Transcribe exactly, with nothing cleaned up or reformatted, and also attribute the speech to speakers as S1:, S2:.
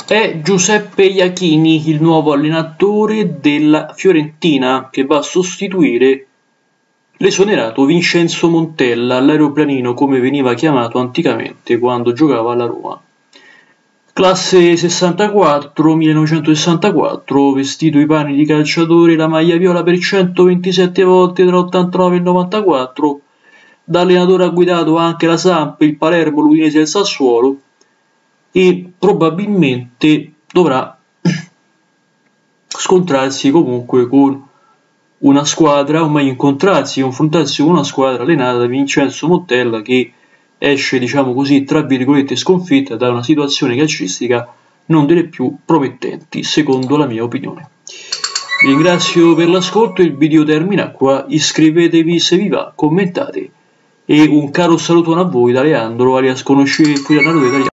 S1: È Giuseppe Iachini, il nuovo allenatore della Fiorentina, che va a sostituire l'esonerato Vincenzo Montella, l'aeroplanino come veniva chiamato anticamente quando giocava alla Roma. Classe sessantaquattro, millenovecentosessantaquattro, vestito i panni di calciatore, la maglia viola per centoventisette volte tra l'ottantanove e il novantaquattro, da allenatore ha guidato anche la Samp, il Palermo, l'Udinese e il Sassuolo, e probabilmente dovrà scontrarsi comunque con una squadra, o meglio incontrarsi, confrontarsi con una squadra allenata da Vincenzo Montella, che esce, diciamo così, tra virgolette sconfitta da una situazione calcistica non delle più promettenti, secondo la mia opinione. Vi ringrazio per l'ascolto, il video termina qua, iscrivetevi se vi va, commentate, e un caro saluto a voi da Leandro, alias conoscete il Italiano.